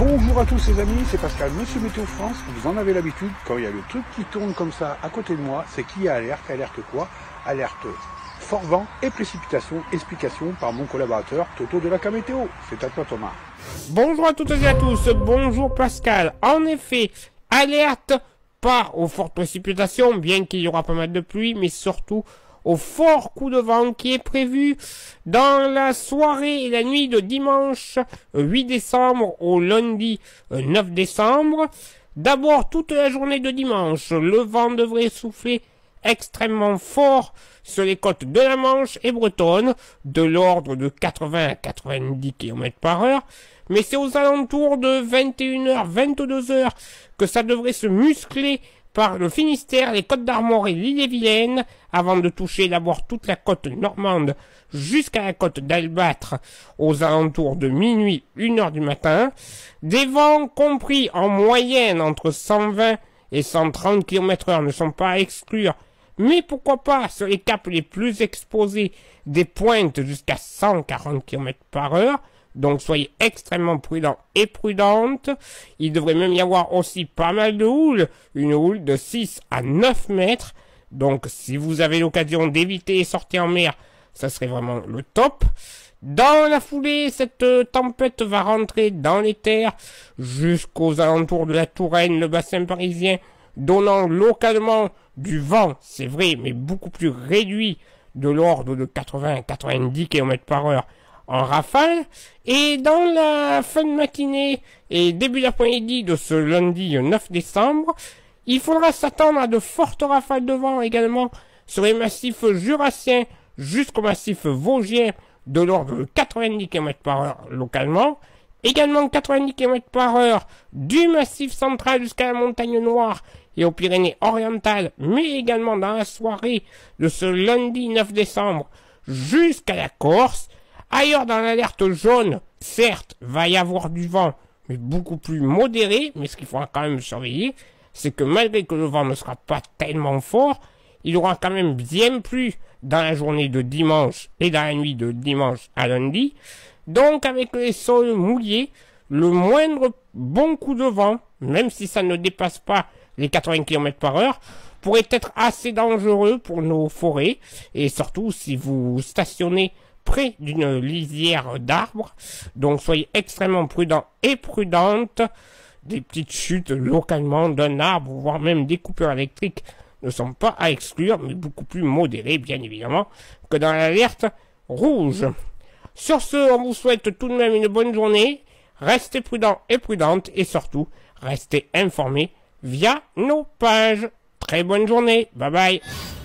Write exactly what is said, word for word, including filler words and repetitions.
Bonjour à tous les amis, c'est Pascal, Monsieur Météo France. Vous en avez l'habitude, quand il y a le truc qui tourne comme ça à côté de moi, c'est qu'il y a alerte. Alerte quoi? Alerte fort vent et précipitation. Explication par mon collaborateur Toto de la Camétéo. C'est à toi Thomas. Bonjour à toutes et à tous, bonjour Pascal. En effet, alerte pas aux fortes précipitations, bien qu'il y aura pas mal de pluie, mais surtout au fort coup de vent qui est prévu dans la soirée et la nuit de dimanche huit décembre au lundi neuf décembre. D'abord, toute la journée de dimanche, le vent devrait souffler extrêmement fort sur les côtes de la Manche et bretonne, de l'ordre de quatre-vingts à quatre-vingt-dix kilomètres par heure, mais c'est aux alentours de vingt et une heures, vingt-deux heures que ça devrait se muscler par le Finistère, les Côtes d'Armor et l'Ille-et-Vilaine, avant de toucher d'abord toute la côte normande jusqu'à la côte d'Albâtre aux alentours de minuit, une heure du matin. Des vents compris en moyenne entre cent vingt et cent trente kilomètres heure ne sont pas à exclure, mais pourquoi pas sur les caps les plus exposés des pointes jusqu'à cent quarante kilomètres par heure. Donc soyez extrêmement prudents et prudentes. Il devrait même y avoir aussi pas mal de houle, une houle de six à neuf mètres. Donc si vous avez l'occasion d'éviter les sorties en mer, ça serait vraiment le top. Dans la foulée, cette euh, tempête va rentrer dans les terres jusqu'aux alentours de la Touraine, le bassin parisien, donnant localement du vent, c'est vrai, mais beaucoup plus réduit, de l'ordre de quatre-vingts à quatre-vingt-dix kilomètres par heure en rafale. Et dans la fin de matinée et début d'après-midi de ce lundi neuf décembre, il faudra s'attendre à de fortes rafales de vent également sur les massifs jurassiens jusqu'au massif vosgien de l'ordre de quatre-vingt-dix kilomètres par heure localement. Également quatre-vingt-dix kilomètres par heure du massif central jusqu'à la montagne Noire et aux Pyrénées orientales, mais également dans la soirée de ce lundi neuf décembre jusqu'à la Corse. Ailleurs dans l'alerte jaune, certes, va y avoir du vent, mais beaucoup plus modéré, mais ce qu'il faudra quand même surveiller, c'est que malgré que le vent ne sera pas tellement fort, il aura quand même bien plu dans la journée de dimanche et dans la nuit de dimanche à lundi. Donc avec les sols mouillés, le moindre bon coup de vent, même si ça ne dépasse pas les quatre-vingts kilomètres par heure, pourrait être assez dangereux pour nos forêts, et surtout si vous stationnez près d'une lisière d'arbres. Donc soyez extrêmement prudents et prudentes. Des petites chutes localement d'un arbre, voire même des coupures électriques, ne sont pas à exclure, mais beaucoup plus modérées, bien évidemment, que dans l'alerte rouge. Sur ce, on vous souhaite tout de même une bonne journée. Restez prudents et prudentes, et surtout, restez informés via nos pages. Très bonne journée. Bye bye.